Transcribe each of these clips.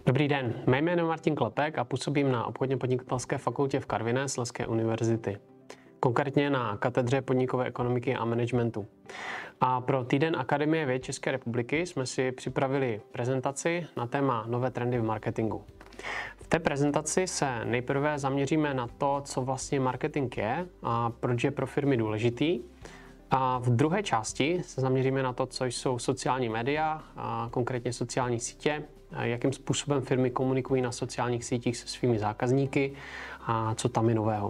Dobrý den, mé jméno je Martin Klepek a působím na obchodně podnikatelské fakultě v Karviné Slezské univerzity. Konkrétně na katedře podnikové ekonomiky a managementu. A pro Týden Akademie věd České republiky jsme si připravili prezentaci na téma nové trendy v marketingu. V té prezentaci se nejprve zaměříme na to, co vlastně marketing je a proč je pro firmy důležitý. A v druhé části se zaměříme na to, co jsou sociální média, a konkrétně sociální sítě, a jakým způsobem firmy komunikují na sociálních sítích se svými zákazníky a co tam je nového.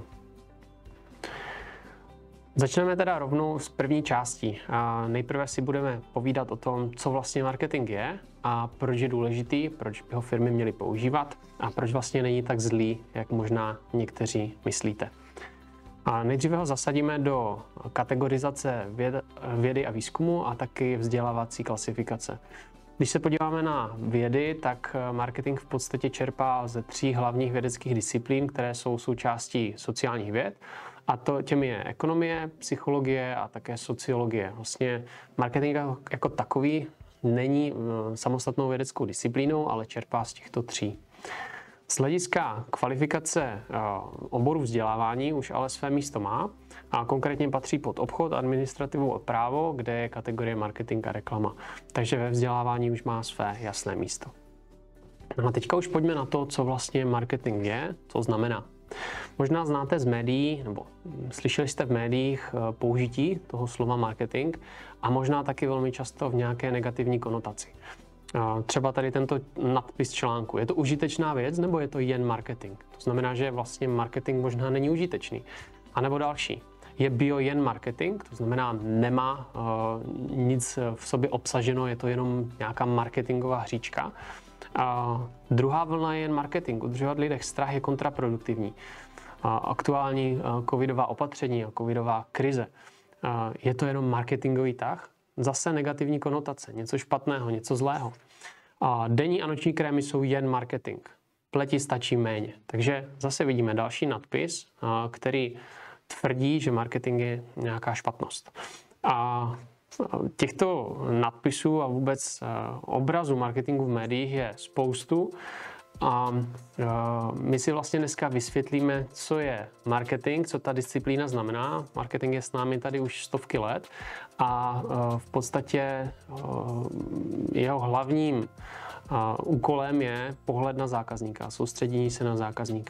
Začneme teda rovnou s první částí. A nejprve si budeme povídat o tom, co vlastně marketing je a proč je důležitý, proč by ho firmy měly používat a proč vlastně není tak zlý, jak možná někteří myslíte. A nejdříve ho zasadíme do kategorizace vědy a výzkumu a taky vzdělávací klasifikace. Když se podíváme na vědy, tak marketing v podstatě čerpá ze 3 hlavních vědeckých disciplín, které jsou součástí sociálních věd. A těmi je ekonomie, psychologie a také sociologie. Vlastně marketing jako takový není samostatnou vědeckou disciplínou, ale čerpá z těchto 3. Z hlediska kvalifikace oboru vzdělávání už ale své místo má a konkrétně patří pod obchod, administrativu a právo, kde je kategorie marketing a reklama. Takže ve vzdělávání už má své jasné místo. No a teďka už pojďme na to, co vlastně marketing je, co znamená. Možná znáte z médií, nebo slyšeli jste v médiích použití toho slova marketing a možná taky velmi často v nějaké negativní konotaci. Třeba tady tento nadpis článku. Je to užitečná věc, nebo je to jen marketing? To znamená, že vlastně marketing možná není užitečný. A nebo další. Je bio jen marketing, to znamená, nemá nic v sobě obsaženo, je to jenom nějaká marketingová hříčka. Druhá vlna je jen marketing. Udržovat lidech strach je kontraproduktivní. Aktuální covidová opatření a covidová krize. Je to jenom marketingový tah? Zase negativní konotace, něco špatného, něco zlého. Denní a noční krémy jsou jen marketing. Pleti stačí méně. Takže zase vidíme další nadpis, který tvrdí, že marketing je nějaká špatnost. A těchto nadpisů a vůbec obrazu marketingu v médiích je spoustu. A my si vlastně dneska vysvětlíme, co je marketing, co ta disciplína znamená. Marketing je s námi tady už stovky let a v podstatě jeho hlavním úkolem je pohled na zákazníka, soustředění se na zákazníka.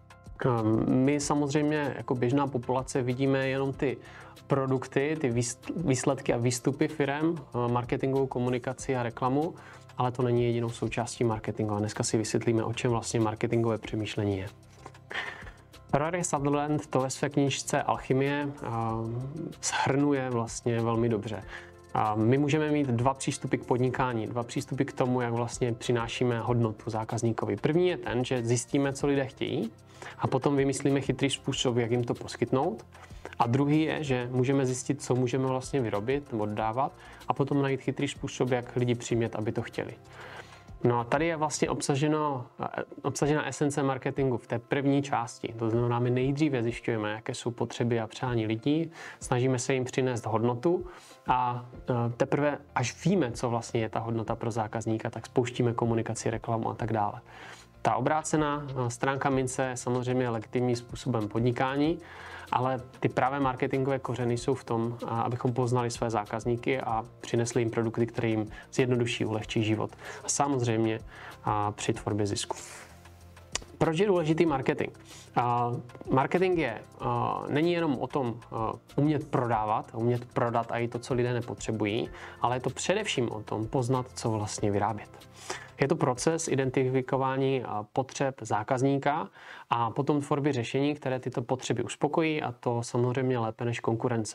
My samozřejmě jako běžná populace vidíme jenom ty produkty, ty výsledky a výstupy firem, marketingovou komunikaci a reklamu, ale to není jedinou součástí marketingu. A dneska si vysvětlíme, o čem vlastně marketingové přemýšlení je. Rory Sutherland to ve své knížce Alchymie shrnuje vlastně velmi dobře. My můžeme mít 2 přístupy k podnikání, 2 přístupy k tomu, jak vlastně přinášíme hodnotu zákazníkovi. První je ten, že zjistíme, co lidé chtějí a potom vymyslíme chytrý způsob, jak jim to poskytnout. A druhý je, že můžeme zjistit, co můžeme vlastně vyrobit nebo dodávat a potom najít chytrý způsob, jak lidi přimět, aby to chtěli. No a tady je vlastně obsažena esence marketingu v té první části. To znamená, my nejdříve zjišťujeme, jaké jsou potřeby a přání lidí, snažíme se jim přinést hodnotu a teprve, až víme, co vlastně je ta hodnota pro zákazníka, tak spouštíme komunikaci, reklamu a tak dále. Ta obrácená stránka mince je samozřejmě legitimním způsobem podnikání, ale ty pravé marketingové kořeny jsou v tom, abychom poznali své zákazníky a přinesli jim produkty, které jim zjednoduší, ulehčí život. A samozřejmě při tvorbě zisku. Proč je důležitý marketing? Marketing není jenom o tom umět prodávat, umět prodat a i to, co lidé nepotřebují, ale je to především o tom poznat, co vlastně vyrábět. Je to proces identifikování potřeb zákazníka a potom tvorby řešení, které tyto potřeby uspokojí, a to samozřejmě lépe než konkurence.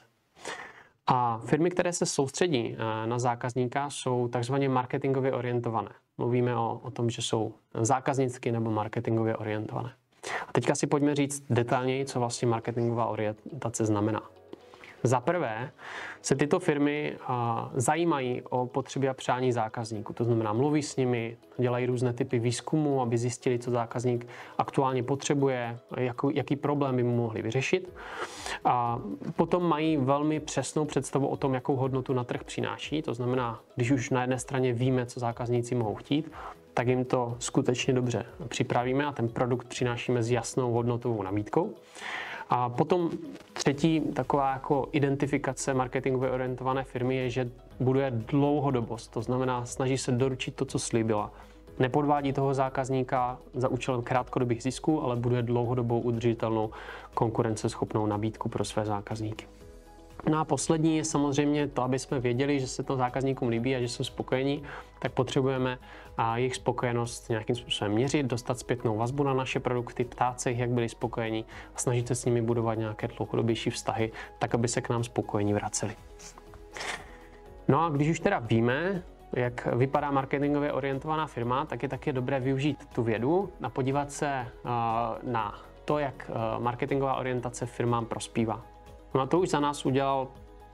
A firmy, které se soustředí na zákazníka, jsou takzvaně marketingově orientované. Mluvíme o tom, že jsou zákaznicky nebo marketingově orientované. A teďka si pojďme říct detailněji, co vlastně marketingová orientace znamená. Za prvé se tyto firmy zajímají o potřeby a přání zákazníků. To znamená, mluví s nimi, dělají různé typy výzkumu, aby zjistili, co zákazník aktuálně potřebuje, jaký problém by mu mohli vyřešit. A potom mají velmi přesnou představu o tom, jakou hodnotu na trh přináší. To znamená, když už na jedné straně víme, co zákazníci mohou chtít, tak jim to skutečně dobře připravíme a ten produkt přinášíme s jasnou hodnotovou nabídkou. A potom třetí taková jako identifikace marketingově orientované firmy je, že buduje dlouhodobost. To znamená, snaží se doručit to, co slíbila. Nepodvádí toho zákazníka za účelem krátkodobých zisků, ale buduje dlouhodobou udržitelnou konkurenceschopnou nabídku pro své zákazníky. No a poslední je samozřejmě to, aby jsme věděli, že se to zákazníkům líbí a že jsou spokojení, tak potřebujeme jejich spokojenost nějakým způsobem měřit, dostat zpětnou vazbu na naše produkty, ptát se jich, jak byli spokojení a snažit se s nimi budovat nějaké dlouhodobější vztahy, tak aby se k nám spokojení vraceli. No a když už teda víme, jak vypadá marketingově orientovaná firma, tak je také dobré využít tu vědu a podívat se na to, jak marketingová orientace firmám prospívá. No a to už za nás udělal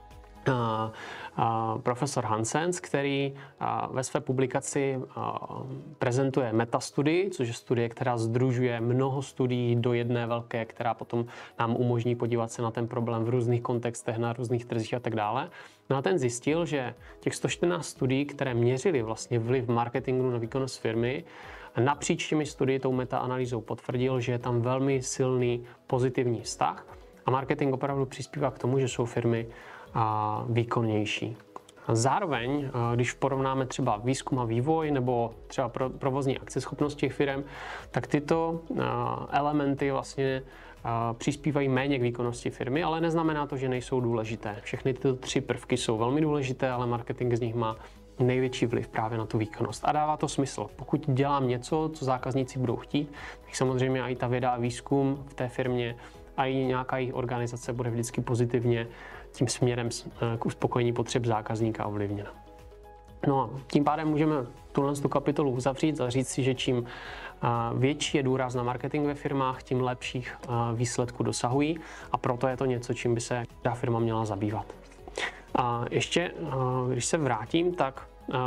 profesor Hansens, který ve své publikaci prezentuje metastudii, což je studie, která sdružuje mnoho studií do jedné velké, která potom nám umožní podívat se na ten problém v různých kontextech, na různých trzích a tak dále. No a ten zjistil, že těch 114 studií, které měřily vlastně vliv marketingu na výkonnost firmy, napříč těmi studii tou metaanalýzou potvrdil, že je tam velmi silný pozitivní vztah a marketing opravdu přispívá k tomu, že jsou firmy výkonnější. Zároveň, když porovnáme třeba výzkum a vývoj nebo třeba provozní akceschopnost těch firm, tak tyto elementy vlastně přispívají méně k výkonnosti firmy, ale neznamená to, že nejsou důležité. Všechny tyto tři prvky jsou velmi důležité, ale marketing z nich má největší vliv právě na tu výkonnost. A dává to smysl. Pokud dělám něco, co zákazníci budou chtít, tak samozřejmě i ta věda a výzkum v té firmě a i nějaká jejich organizace bude vždycky pozitivně tím směrem k uspokojení potřeb zákazníka ovlivněna. No a tím pádem můžeme tuhle kapitolu uzavřít a říct si, že čím větší je důraz na marketing ve firmách, tím lepších výsledků dosahují a proto je to něco, čím by se ta firma měla zabývat. A ještě, když se vrátím, tak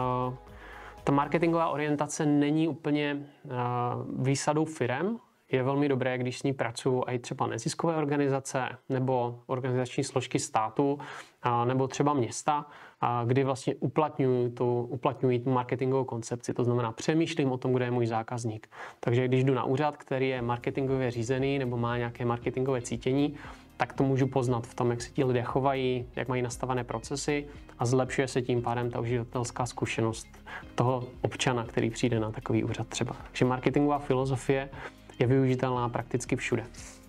ta marketingová orientace není úplně výsadou firem. Je velmi dobré, když s ní pracují i třeba neziskové organizace nebo organizační složky státu nebo třeba města, kdy vlastně uplatňují tu marketingovou koncepci. To znamená, přemýšlím o tom, kde je můj zákazník. Takže když jdu na úřad, který je marketingově řízený nebo má nějaké marketingové cítění, tak to můžu poznat v tom, jak se ti lidé chovají, jak mají nastavené procesy a zlepšuje se tím pádem ta uživatelská zkušenost toho občana, který přijde na takový úřad třeba. Takže marketingová filozofie je využitelná prakticky všude.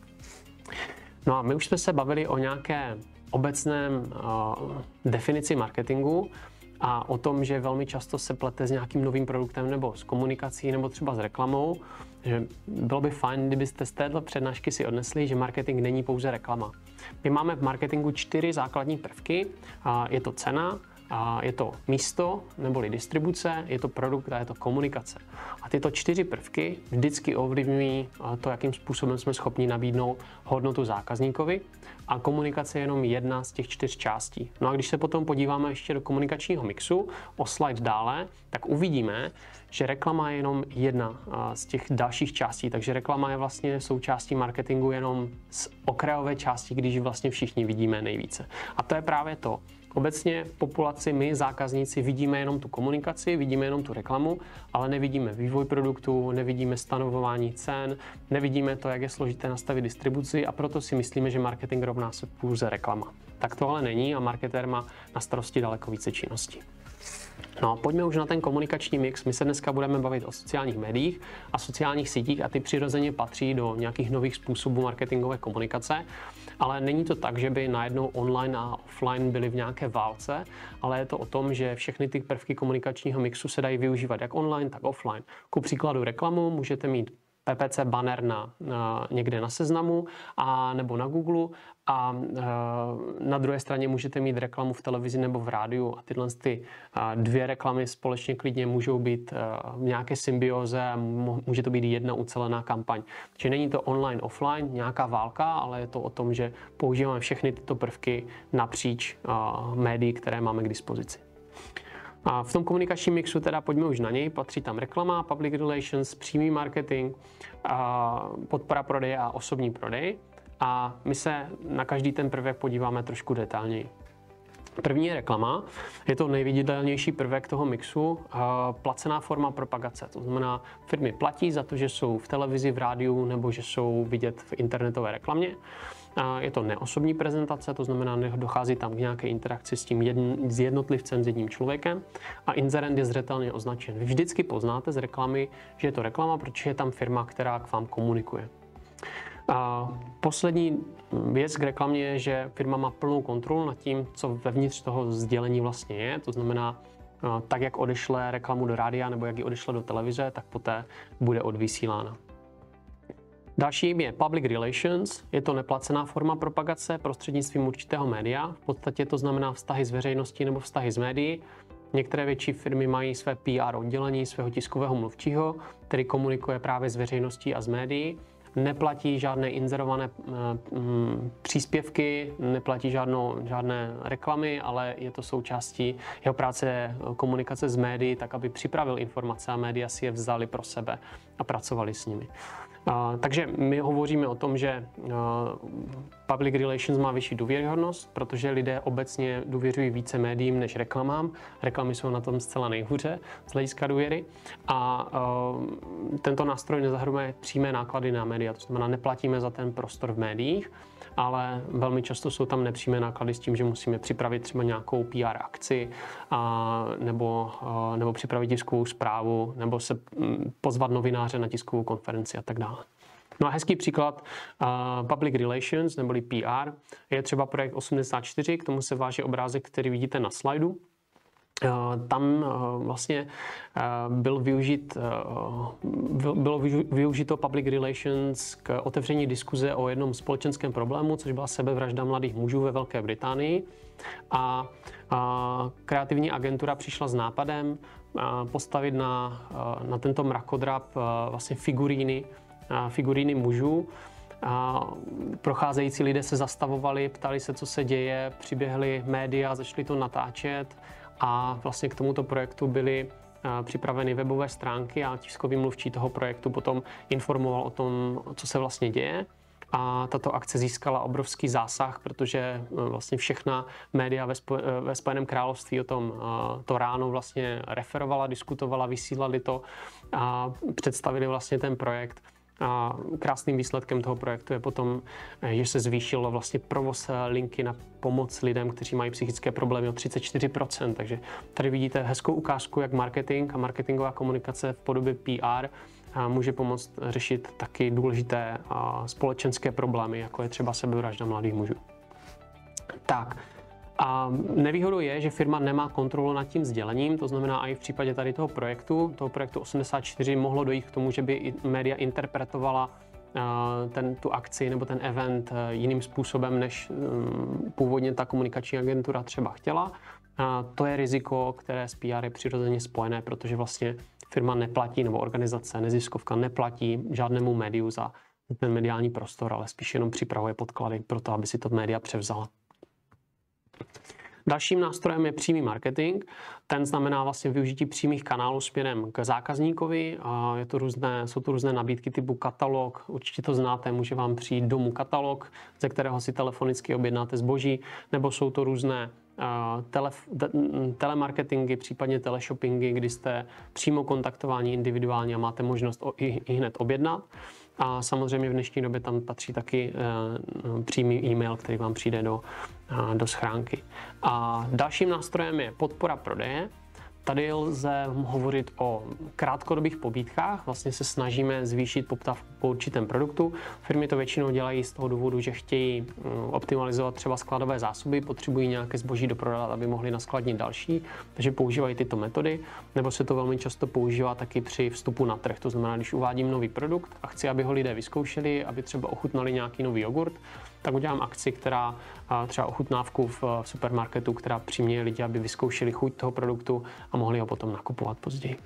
No a my už jsme se bavili o nějaké obecném definici marketingu a o tom, že velmi často se plete s nějakým novým produktem nebo s komunikací nebo třeba s reklamou, že bylo by fajn, kdybyste z této přednášky si odnesli, že marketing není pouze reklama. My máme v marketingu 4 základní prvky. Je to cena, je to místo neboli distribuce, je to produkt a je to komunikace. A tyto 4 prvky vždycky ovlivňují to, jakým způsobem jsme schopni nabídnout hodnotu zákazníkovi a komunikace je jenom jedna z těch 4 částí. No a když se potom podíváme ještě do komunikačního mixu, o slide dále, tak uvidíme, že reklama je jenom jedna z těch dalších částí, takže reklama je vlastně součástí marketingu jenom z okrajové části, když vlastně všichni vidíme nejvíce. A to je právě to. Obecně v populaci my, zákazníci, vidíme jenom tu komunikaci, vidíme jenom tu reklamu, ale nevidíme vývoj produktu, nevidíme stanovování cen, nevidíme to, jak je složité nastavit distribuci a proto si myslíme, že marketing rovná se pouze reklama. Tak to ale není a marketér má na starosti daleko více činností. No a pojďme už na ten komunikační mix. My se dneska budeme bavit o sociálních médiích a sociálních sítích a ty přirozeně patří do nějakých nových způsobů marketingové komunikace, ale není to tak, že by najednou online a offline byly v nějaké válce, ale je to o tom, že všechny ty prvky komunikačního mixu se dají využívat jak online, tak offline. Ku příkladu reklamu můžete mít PPC banner někde na Seznamu a nebo na Google a na druhé straně můžete mít reklamu v televizi nebo v rádiu a tyhle dvě reklamy společně klidně můžou být v nějaké symbioze a může to být jedna ucelená kampaň. Takže není to online, offline, nějaká válka, ale je to o tom, že používáme všechny tyto prvky napříč médií, které máme k dispozici. A v tom komunikačním mixu teda pojďme už na něj, patří tam reklama, public relations, přímý marketing, podpora prodeje a osobní prodej. A my se na každý ten prvek podíváme trošku detailněji. První je reklama, je to nejviditelnější prvek toho mixu, placená forma propagace. To znamená, firmy platí za to, že jsou v televizi, v rádiu nebo že jsou vidět v internetové reklamě. Je to neosobní prezentace, to znamená, dochází tam k nějaké interakci s jednotlivcem, s jedním člověkem a inzerent je zřetelně označen. Vy vždycky poznáte z reklamy, že je to reklama, protože je tam firma, která k vám komunikuje. Poslední věc k reklamě je, že firma má plnou kontrolu nad tím, co vevnitř toho sdělení vlastně je. To znamená, tak jak odešle reklamu do rádia nebo jak ji odešle do televize, tak poté bude odvysílána. Dalším je public relations, je to neplacená forma propagace prostřednictvím určitého média. V podstatě to znamená vztahy s veřejností nebo vztahy s médií. Některé větší firmy mají své PR oddělení, svého tiskového mluvčího, který komunikuje právě s veřejností a s médií. Neplatí žádné inzerované příspěvky, neplatí žádné reklamy, ale je to součástí jeho práce komunikace s médií, tak aby připravil informace a média si je vzali pro sebe a pracovali s nimi. Takže my hovoříme o tom, že public relations má vyšší důvěryhodnost, protože lidé obecně důvěřují více médiím než reklamám. Reklamy jsou na tom zcela nejhůře z hlediska důvěry a tento nástroj nezahrnuje přímé náklady na média, to znamená, neplatíme za ten prostor v médiích, ale velmi často jsou tam nepřímé náklady s tím, že musíme připravit třeba nějakou PR akci nebo připravit tiskovou zprávu nebo se pozvat novináře na tiskovou konferenci a tak dále. No a hezký příklad public relations neboli PR je třeba projekt 84, k tomu se váže obrázek, který vidíte na slajdu. Tam vlastně bylo využito public relations k otevření diskuze o jednom společenském problému, což byla sebevražda mladých mužů ve Velké Británii. A kreativní agentura přišla s nápadem postavit na tento mrakodrap vlastně figuríny mužů. Procházející lidé se zastavovali, ptali se, co se děje, přiběhly média, začali to natáčet a vlastně k tomuto projektu byly připraveny webové stránky a tiskový mluvčí toho projektu potom informoval o tom, co se vlastně děje. A tato akce získala obrovský zásah, protože vlastně všechna média ve Spojeném království o tom to ráno vlastně referovala, diskutovala, vysílali to a představili vlastně ten projekt. A krásným výsledkem toho projektu je potom, že se zvýšilo vlastně provoz linky na pomoc lidem, kteří mají psychické problémy o 34%. Takže tady vidíte hezkou ukázku, jak marketing a marketingová komunikace v podobě PR může pomoct řešit taky důležité společenské problémy, jako je třeba sebevražda mladých mužů. Tak. A nevýhodou je, že firma nemá kontrolu nad tím sdělením, to znamená i v případě tady toho projektu 84 mohlo dojít k tomu, že by i média interpretovala tu akci nebo ten event jiným způsobem, než původně ta komunikační agentura třeba chtěla. To je riziko, které s PR je přirozeně spojené, protože vlastně firma neplatí nebo organizace, neziskovka neplatí žádnému médiu za ten mediální prostor, ale spíš jenom připravuje podklady pro to, aby si to média převzala. Dalším nástrojem je přímý marketing. Ten znamená vlastně využití přímých kanálů směrem k zákazníkovi. Jsou to různé nabídky typu katalog, určitě to znáte, může vám přijít domů katalog, ze kterého si telefonicky objednáte zboží, nebo jsou to různé telemarketingy, případně teleshoppingy, kdy jste přímo kontaktováni individuálně a máte možnost i hned objednat. A samozřejmě v dnešní době tam patří taky přímý e-mail, který vám přijde do schránky. A dalším nástrojem je podpora prodeje. Tady lze hovořit o krátkodobých pobídkách, vlastně se snažíme zvýšit poptávku po určitém produktu. Firmy to většinou dělají z toho důvodu, že chtějí optimalizovat třeba skladové zásoby, potřebují nějaké zboží doprodat, aby mohli naskladnit další, takže používají tyto metody, nebo se to velmi často používá taky při vstupu na trh. To znamená, když uvádím nový produkt a chci, aby ho lidé vyzkoušeli, aby třeba ochutnali nějaký nový jogurt, tak udělám akci, která třeba ochutnávku v supermarketu, která přiměje lidi, aby vyzkoušeli chuť toho produktu a mohli ho potom nakupovat později.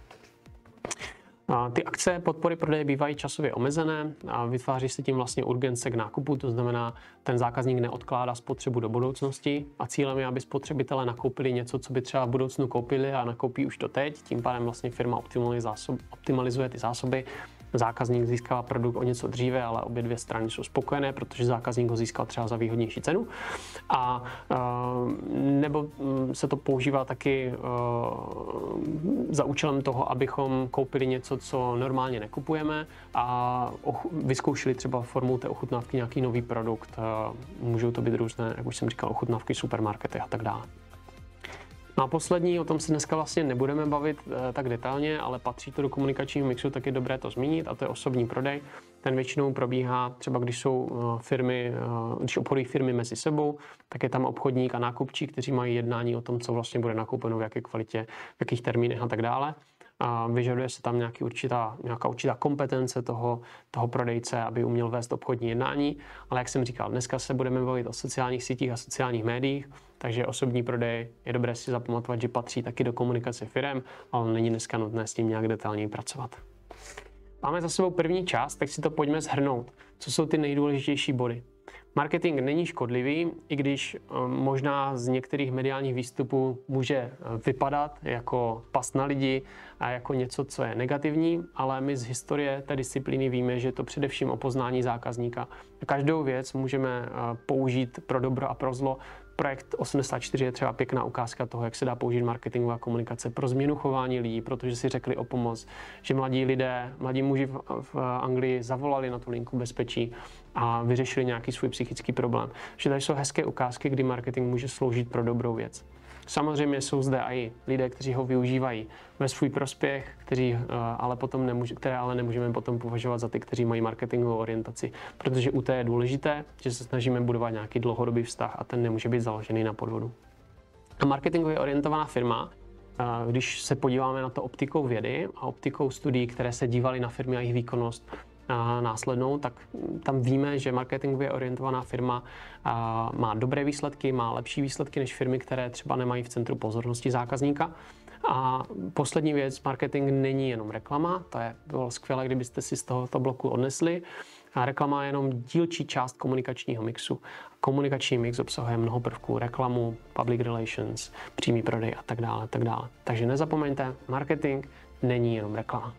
Ty akce podpory prodeje bývají časově omezené a vytváří se tím vlastně urgence k nákupu, to znamená, ten zákazník neodkládá spotřebu do budoucnosti a cílem je, aby spotřebitelé nakoupili něco, co by třeba v budoucnu koupili a nakoupí už to teď. Tím pádem vlastně firma optimalizuje ty zásoby. Zákazník získává produkt o něco dříve, ale obě dvě strany jsou spokojené, protože zákazník ho získal třeba za výhodnější cenu. A nebo se to používá taky za účelem toho, abychom koupili něco, co normálně nekupujeme a vyzkoušeli třeba formou té ochutnávky nějaký nový produkt. Můžou to být různé, jak už jsem říkal, ochutnávky, supermarkety a tak dále. No a poslední, o tom se dneska vlastně nebudeme bavit tak detailně, ale patří to do komunikačního mixu, tak je dobré to zmínit, a to je osobní prodej. Ten většinou probíhá třeba, když jsou firmy, když obchodují firmy mezi sebou, tak je tam obchodník a nákupčí, kteří mají jednání o tom, co vlastně bude nakoupeno, v jaké kvalitě, v jakých termínech a tak dále. A vyžaduje se tam nějaká určitá kompetence toho prodejce, aby uměl vést obchodní jednání. Ale jak jsem říkal, dneska se budeme bavit o sociálních sítích a sociálních médiích, takže osobní prodej je dobré si zapamatovat, že patří taky do komunikace firem, ale není dneska nutné s tím nějak detailněji pracovat. Máme za sebou první část, tak si to pojďme shrnout. Co jsou ty nejdůležitější body? Marketing není škodlivý, i když možná z některých mediálních výstupů může vypadat jako past na lidi a jako něco, co je negativní, ale my z historie té disciplíny víme, že je to především o poznání zákazníka. Každou věc můžeme použít pro dobro a pro zlo. Projekt 84 je třeba pěkná ukázka toho, jak se dá použít marketingová komunikace pro změnu chování lidí, protože si řekli o pomoc, že mladí muži v Anglii zavolali na tu linku bezpečí a vyřešili nějaký svůj psychický problém. Že tady jsou hezké ukázky, kdy marketing může sloužit pro dobrou věc. Samozřejmě jsou zde i lidé, kteří ho využívají ve svůj prospěch, které ale nemůžeme potom považovat za ty, kteří mají marketingovou orientaci, protože u té je důležité, že se snažíme budovat nějaký dlouhodobý vztah a ten nemůže být založený na podvodu. A marketingově orientovaná firma, když se podíváme na to optikou vědy a optikou studií, které se dívaly na firmy a jejich výkonnost následnou, tak tam víme, že marketingově orientovaná firma má dobré výsledky, má lepší výsledky než firmy, které třeba nemají v centru pozornosti zákazníka. A poslední věc, marketing není jenom reklama, to je bylo skvělé, kdybyste si z tohoto bloku odnesli. A reklama je jenom dílčí část komunikačního mixu. Komunikační mix obsahuje mnoho prvků, reklamu, public relations, přímý prodej a tak dále, tak dále. Takže nezapomeňte, marketing není jenom reklama.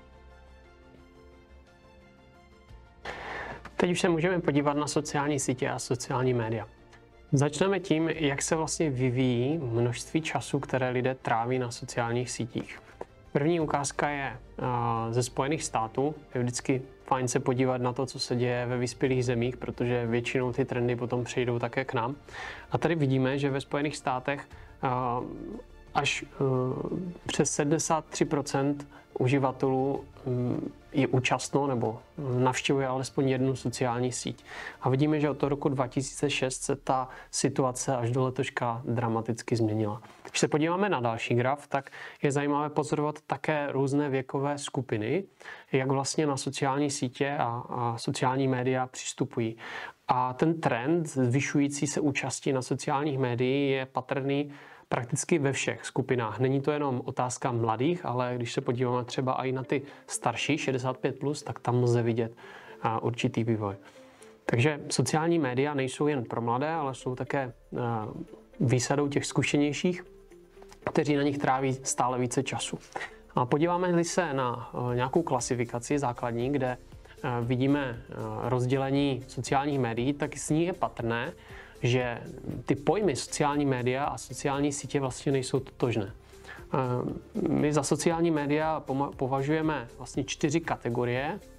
Teď už se můžeme podívat na sociální sítě a sociální média. Začneme tím, jak se vlastně vyvíjí množství času, které lidé tráví na sociálních sítích. První ukázka je ze Spojených států. Je vždycky fajn se podívat na to, co se děje ve vyspělých zemích, protože většinou ty trendy potom přejdou také k nám. A tady vidíme, že ve Spojených státech až přes 73% uživatelů je účastno nebo navštěvuje alespoň jednu sociální síť. A vidíme, že od toho roku 2006 se ta situace až do letoška dramaticky změnila. Když se podíváme na další graf, tak je zajímavé pozorovat také různé věkové skupiny, jak vlastně na sociální sítě a sociální média přistupují. A ten trend zvyšující se účasti na sociálních médiích je patrný prakticky ve všech skupinách. Není to jenom otázka mladých, ale když se podíváme třeba i na ty starší, 65+, tak tam lze vidět určitý vývoj. Takže sociální média nejsou jen pro mladé, ale jsou také výsadou těch zkušenějších, kteří na nich tráví stále více času. A podíváme-li se na nějakou klasifikaci základní, kde vidíme rozdělení sociálních médií, tak z ní je patrné, že ty pojmy sociální média a sociální sítě vlastně nejsou totožné. My za sociální média považujeme vlastně 4 kategorie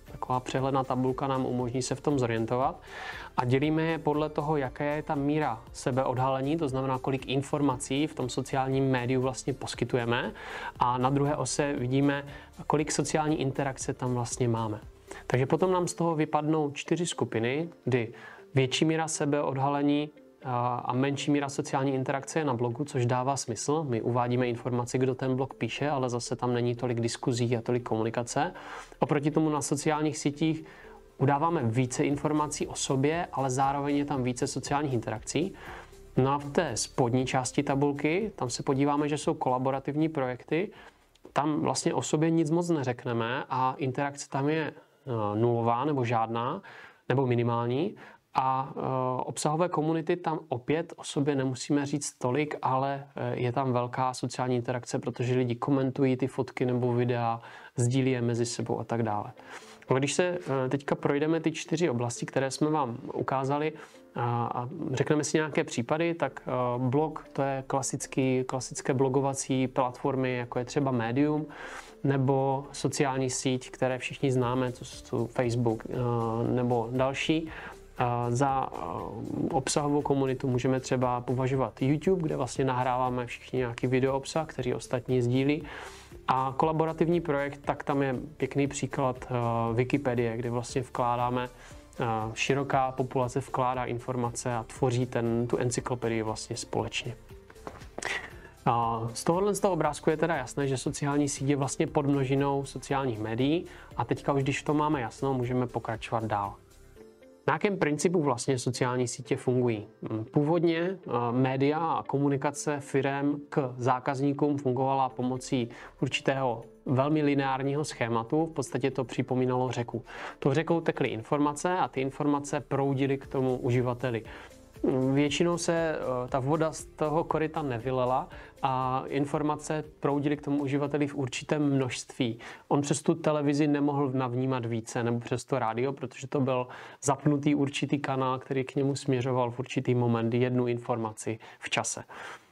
Taková přehledná tabulka nám umožní se v tom zorientovat a dělíme je podle toho, jaké je ta míra sebeodhalení, to znamená, kolik informací v tom sociálním médiu vlastně poskytujeme a na druhé ose vidíme, kolik sociální interakce tam vlastně máme. Takže potom nám z toho vypadnou 4 skupiny, kdy větší míra sebeodhalení a menší míra sociální interakce je na blogu, což dává smysl. My uvádíme informaci, kdo ten blog píše, ale zase tam není tolik diskuzí a tolik komunikace. Oproti tomu na sociálních sítích udáváme více informací o sobě, ale zároveň je tam více sociálních interakcí. No a v té spodní části tabulky, tam se podíváme, že jsou kolaborativní projekty. Tam vlastně o sobě nic moc neřekneme a interakce tam je nulová nebo žádná, nebo minimální. A obsahové komunity tam opět o sobě nemusíme říct tolik, ale je tam velká sociální interakce, protože lidi komentují ty fotky nebo videa, sdílí je mezi sebou a tak dále. Když se teďka projdeme ty 4 oblasti, které jsme vám ukázali a řekneme si nějaké případy, tak blog to je klasické blogovací platformy, jako je třeba Medium, nebo sociální síť, které všichni známe, to jsou Facebook nebo další. Za obsahovou komunitu můžeme třeba považovat YouTube, kde vlastně nahráváme všichni nějaký video obsah, který ostatní sdílí. A kolaborativní projekt, tak tam je pěkný příklad Wikipedie, kde vlastně vkládáme, široká populace vkládá informace a tvoří tu encyklopedii vlastně společně. Z tohohle obrázku je teda jasné, že sociální sítě je vlastně podmnožinou sociálních médií a teďka už, když to máme jasno, můžeme pokračovat dál. Na jakém principu vlastně sociální sítě fungují? Původně média a komunikace firem k zákazníkům fungovala pomocí určitého velmi lineárního schématu, v podstatě to připomínalo řeku. Tou řekou tekly informace a ty informace proudily k tomu uživateli. Většinou se ta voda z toho koryta nevylela a informace proudily k tomu uživateli v určitém množství. On přes tu televizi nemohl navnímat více nebo přes to rádio, protože to byl zapnutý určitý kanál, který k němu směřoval v určitý moment jednu informaci v čase.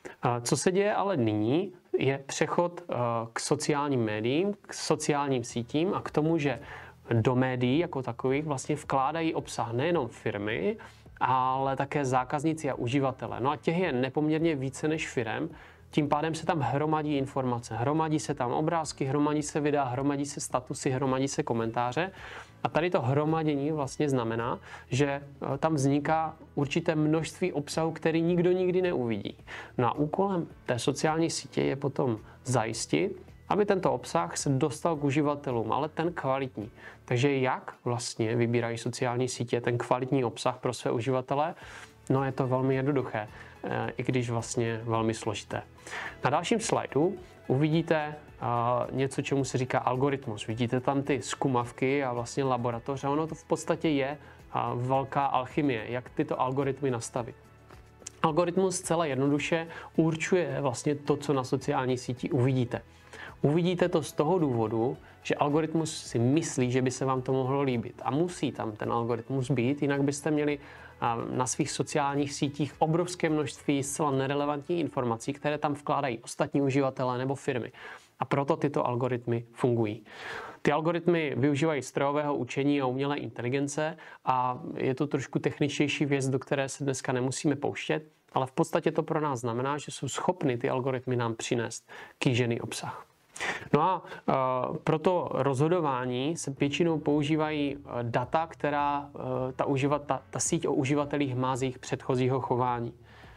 Co se děje ale nyní, je přechod k sociálním médiím, k sociálním sítím a k tomu, že do médií jako takových vlastně vkládají obsah nejenom firmy, ale také zákazníci a uživatelé. No a těch je nepoměrně více než firem, tím pádem se tam hromadí informace. Hromadí se tam obrázky, hromadí se videa, hromadí se statusy, hromadí se komentáře. A tady to hromadění vlastně znamená, že tam vzniká určité množství obsahu, který nikdo nikdy neuvidí. No a úkolem té sociální sítě je potom zajistit, aby tento obsah se dostal k uživatelům, ale ten kvalitní. Takže jak vlastně vybírají sociální sítě ten kvalitní obsah pro své uživatele? No je to velmi jednoduché, i když vlastně velmi složité. Na dalším slajdu uvidíte něco, čemu se říká algoritmus. Vidíte tam ty zkumavky a vlastně laboratoř a ono to v podstatě je velká alchymie, jak tyto algoritmy nastavit. Algoritmus zcela jednoduše určuje vlastně to, co na sociální síti uvidíte. Uvidíte to z toho důvodu, že algoritmus si myslí, že by se vám to mohlo líbit. A musí tam ten algoritmus být, jinak byste měli na svých sociálních sítích obrovské množství zcela nerelevantních informací, které tam vkládají ostatní uživatelé nebo firmy. A proto tyto algoritmy fungují. Ty algoritmy využívají strojového učení a umělé inteligence a je to trošku techničtější věc, do které se dneska nemusíme pouštět, ale v podstatě to pro nás znamená, že jsou schopny ty algoritmy nám přinést kýžený obsah. No a pro to rozhodování se většinou používají data, která ta síť o uživatelích má z jejich předchozího chování.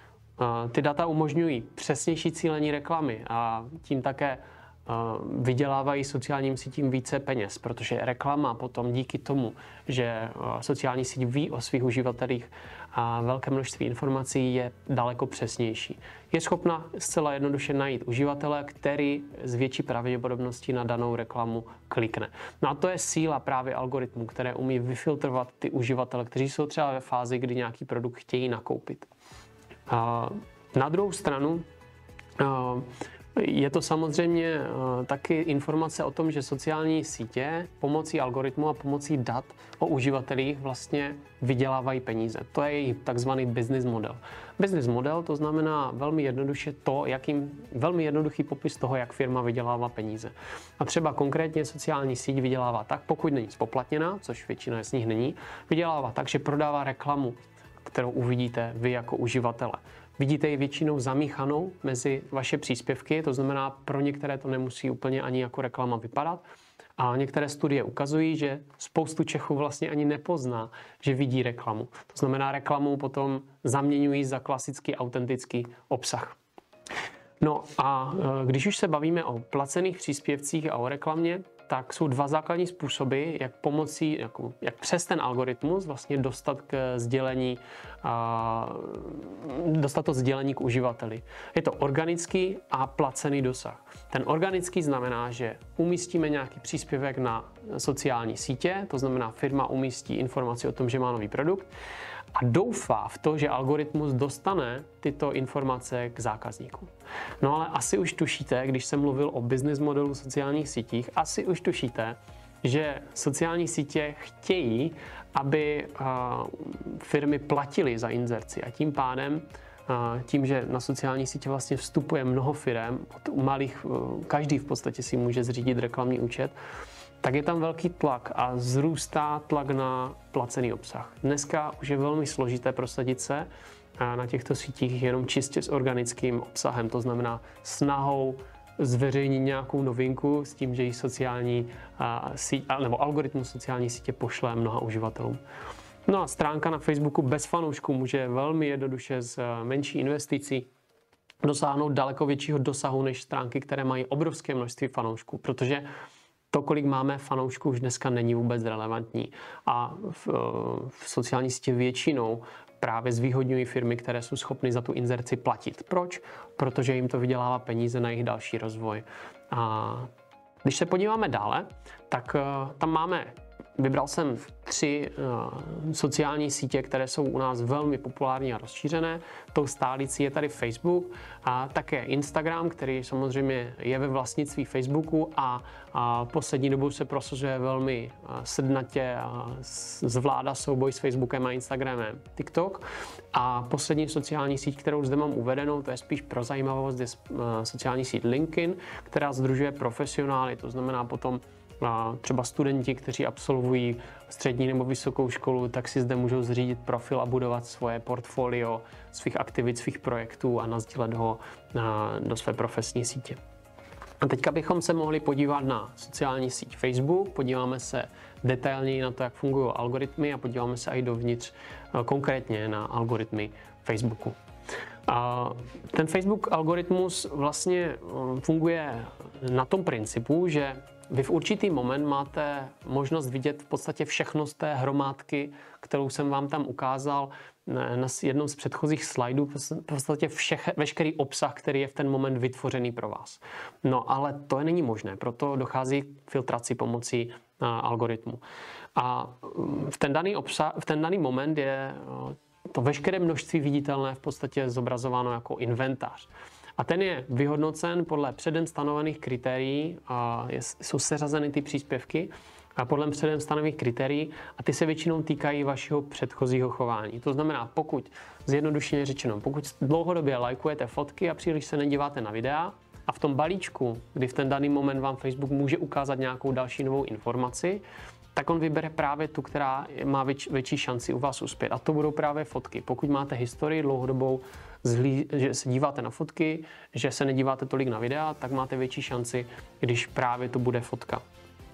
Ty data umožňují přesnější cílení reklamy a tím také vydělávají sociálním sítím více peněz, protože reklama potom díky tomu, že sociální síť ví o svých uživatelích a velké množství informací, je daleko přesnější. Je schopna zcela jednoduše najít uživatele, který z větší pravděpodobností na danou reklamu klikne. No a to je síla právě algoritmů, které umí vyfiltrovat ty uživatele, kteří jsou třeba ve fázi, kdy nějaký produkt chtějí nakoupit. Na druhou stranu Je to samozřejmě taky informace o tom, že sociální sítě pomocí algoritmu a pomocí dat o uživatelích vlastně vydělávají peníze. To je jejich takzvaný business model. Business model to znamená velmi jednoduše velmi jednoduchý popis toho, jak firma vydělává peníze. A třeba konkrétně sociální síť vydělává tak, pokud není spoplatněná, což většina z nich není, vydělává tak, že prodává reklamu, kterou uvidíte vy jako uživatele. Vidíte ji většinou zamíchanou mezi vaše příspěvky, to znamená, pro některé to nemusí úplně ani jako reklama vypadat. A některé studie ukazují, že spoustu Čechů vlastně ani nepozná, že vidí reklamu. To znamená, reklamu potom zaměňují za klasický autentický obsah. No a když už se bavíme o placených příspěvcích a o reklamě, tak jsou dva základní způsoby, jak přes ten algoritmus vlastně dostat to sdělení k uživateli. Je to organický a placený dosah. Ten organický znamená, že umístíme nějaký příspěvek na sociální sítě, to znamená firma umístí informaci o tom, že má nový produkt a doufá v to, že algoritmus dostane tyto informace k zákazníkům. No ale asi už tušíte, když jsem mluvil o business modelu sociálních sítích, asi už tušíte, že sociální sítě chtějí, aby firmy platily za inzerci a tím pádem tím, že na sociální sítě vlastně vstupuje mnoho firem, od malých, každý v podstatě si může zřídit reklamní účet, tak je tam velký tlak a zrůstá tlak na placený obsah. Dneska už je velmi složité prosadit se na těchto sítích jenom čistě s organickým obsahem, to znamená snahou zveřejnit nějakou novinku s tím, že ji nebo algoritmus sociální sítě pošle mnoha uživatelům. No a stránka na Facebooku bez fanoušků může velmi jednoduše s menší investicí dosáhnout daleko většího dosahu než stránky, které mají obrovské množství fanoušků, protože to, kolik máme fanoušků, už dneska není vůbec relevantní. A v sociální sítě většinou právě zvýhodňují firmy, které jsou schopny za tu inzerci platit. Proč? Protože jim to vydělává peníze na jejich další rozvoj. A když se podíváme dále, tak tam vybral jsem 3 sociální sítě, které jsou u nás velmi populární a rozšířené. Tou stálicí je tady Facebook a také Instagram, který samozřejmě je ve vlastnictví Facebooku a poslední dobou se prosazuje velmi sednatě a zvládá souboj s Facebookem a Instagramem TikTok. A poslední sociální síť, kterou zde mám uvedenou, to je spíš pro zajímavost, je sociální síť LinkedIn, která sdružuje profesionály, to znamená potom třeba studenti, kteří absolvují střední nebo vysokou školu, tak si zde můžou zřídit profil a budovat svoje portfolio svých aktivit, svých projektů a nasdílet ho do své profesní sítě. A teďka bychom se mohli podívat na sociální síť Facebook, podíváme se detailněji na to, jak fungují algoritmy a podíváme se i dovnitř konkrétně na algoritmy Facebooku. Ten Facebook algoritmus vlastně funguje na tom principu, že vy v určitý moment máte možnost vidět v podstatě všechno z té hromádky, kterou jsem vám tam ukázal na jednom z předchozích slajdů, v podstatě veškerý obsah, který je v ten moment vytvořený pro vás. No ale to není možné, proto dochází k filtraci pomocí algoritmu. A v ten daný moment je to veškeré množství viditelné v podstatě zobrazováno jako inventář. A ten je vyhodnocen podle předem stanovených kritérií, jsou seřazeny ty příspěvky a podle předem stanovených kritérií a ty se většinou týkají vašeho předchozího chování. To znamená, pokud, zjednodušeně řečeno, pokud dlouhodobě lajkujete fotky a příliš se nedíváte na videa a v tom balíčku, kdy v ten daný moment vám Facebook může ukázat nějakou další novou informaci, tak on vybere právě tu, která má větší šanci u vás uspět. A to budou právě fotky. Pokud máte historii dlouhodobou, že se díváte na fotky, že se nedíváte tolik na videa, tak máte větší šanci, když právě to bude fotka.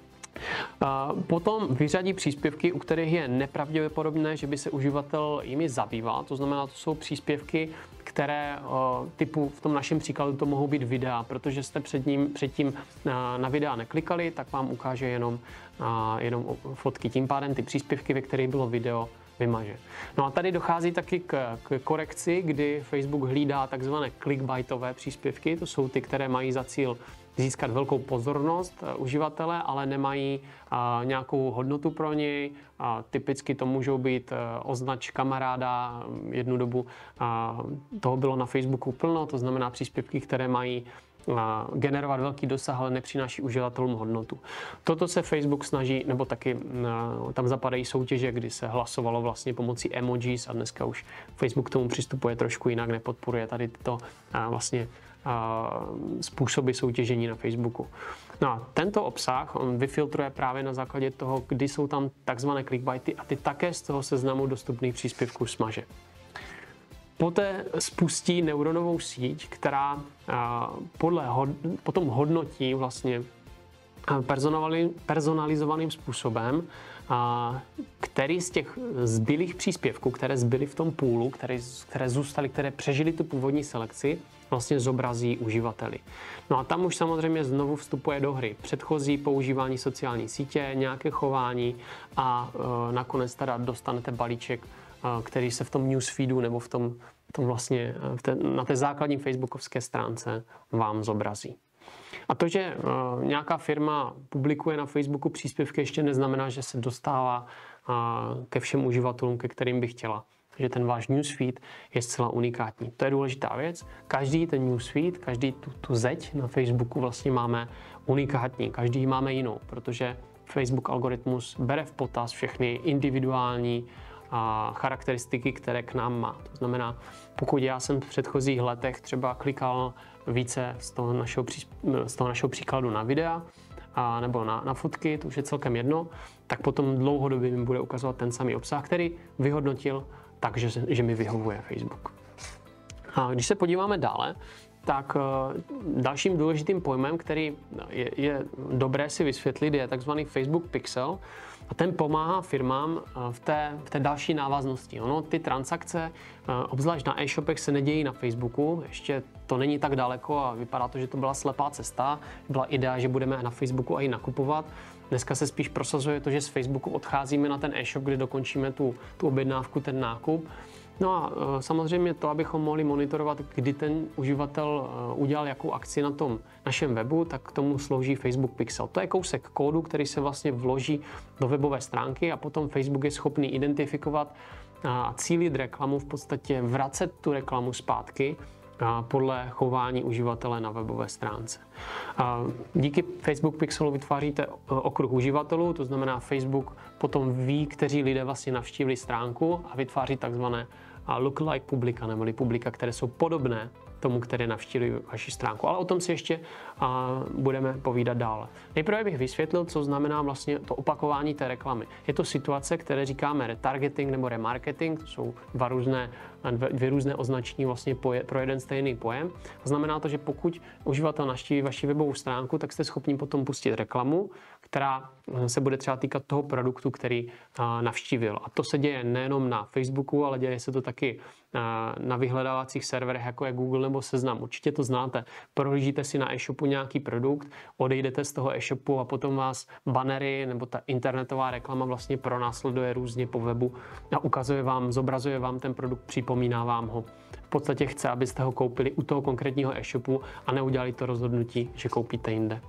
Potom vyřadí příspěvky, u kterých je nepravděpodobné, že by se uživatel jimi zabýval. To znamená, to jsou příspěvky, které typu v tom našem příkladu to mohou být videa, protože jste předtím na videa neklikali, tak vám ukáže jenom fotky. Tím pádem ty příspěvky, ve kterých bylo video, vymaže. No a tady dochází taky k korekci, kdy Facebook hlídá takzvané clickbaitové příspěvky. To jsou ty, které mají za cíl získat velkou pozornost uživatele, ale nemají nějakou hodnotu pro něj. Typicky to můžou být označ kamaráda. Jednu dobu toho bylo na Facebooku plno, to znamená příspěvky, které mají generovat velký dosah, ale nepřináší uživatelům hodnotu. Toto se Facebook snaží, nebo taky tam zapadají soutěže, kdy se hlasovalo vlastně pomocí emojis a dneska už Facebook k tomu přistupuje trošku jinak, nepodporuje tady tyto vlastně způsoby soutěžení na Facebooku. No a tento obsah on vyfiltruje právě na základě toho, kdy jsou tam takzvané clickbaity a ty také z toho seznamu dostupných příspěvků smaže. Poté spustí neuronovou síť, která potom hodnotí vlastně personalizovaným způsobem, který z těch zbylých příspěvků, které zbyly v tom poolu, které zůstaly, které přežily tu původní selekci, vlastně zobrazí uživateli. No a tam už samozřejmě znovu vstupuje do hry předchozí používání sociální sítě, nějaké chování a nakonec teda dostanete balíček, který se v tom newsfeedu nebo v tom vlastně na té základní facebookovské stránce vám zobrazí. A to, že nějaká firma publikuje na Facebooku příspěvky, ještě neznamená, že se dostává ke všem uživatelům, ke kterým by chtěla. Že ten váš newsfeed je zcela unikátní. To je důležitá věc. Každý ten newsfeed, každý tu zeď na Facebooku vlastně máme unikátní. Každý máme jinou, protože Facebook algoritmus bere v potaz všechny individuální charakteristiky, které k nám má. To znamená, pokud já jsem v předchozích letech třeba klikal více z toho našeho příkladu na videa nebo na fotky, to už je celkem jedno, tak potom dlouhodobě mi bude ukazovat ten samý obsah, který vyhodnotil tak, že mi vyhovuje Facebook. A když se podíváme dále, tak dalším důležitým pojmem, který je dobré si vysvětlit, je takzvaný Facebook Pixel. A ten pomáhá firmám v té další návaznosti. Ono, ty transakce, obzvlášť na e-shopech, se nedějí na Facebooku. Ještě to není tak daleko a vypadá to, že to byla slepá cesta. Byla idea, že budeme na Facebooku i nakupovat. Dneska se spíš prosazuje to, že z Facebooku odcházíme na ten e-shop, kde dokončíme tu objednávku, ten nákup. No a samozřejmě to, abychom mohli monitorovat, kdy ten uživatel udělal jakou akci na tom našem webu, tak k tomu slouží Facebook Pixel. To je kousek kódu, který se vlastně vloží do webové stránky a potom Facebook je schopný identifikovat a cílit reklamu, v podstatě vracet tu reklamu zpátky podle chování uživatele na webové stránce. Díky Facebook Pixelu vytváříte okruh uživatelů, to znamená Facebook potom ví, kteří lidé vlastně navštívili stránku a vytváří takzvané lookalike publika, neboli publika, které jsou podobné tomu, které navštívili vaši stránku. Ale o tom si ještě budeme povídat dále. Nejprve bych vysvětlil, co znamená vlastně to opakování té reklamy. Je to situace, které říkáme retargeting nebo remarketing, to jsou dvě různé označení vlastně pro jeden stejný pojem. Znamená to, že pokud uživatel navštíví vaši webovou stránku, tak jste schopni potom pustit reklamu, která se bude třeba týkat toho produktu, který navštívil. A to se děje nejenom na Facebooku, ale děje se to taky na vyhledávacích serverech, jako je Google nebo Seznam. Určitě to znáte. Prohlížíte si na e-shopu nějaký produkt, odejdete z toho e-shopu a potom vás bannery nebo ta internetová reklama vlastně pronásleduje různě po webu a zobrazuje vám ten produkt, připomíná vám ho. V podstatě chce, abyste ho koupili u toho konkrétního e-shopu a neudělali to rozhodnutí, že koupíte jinde.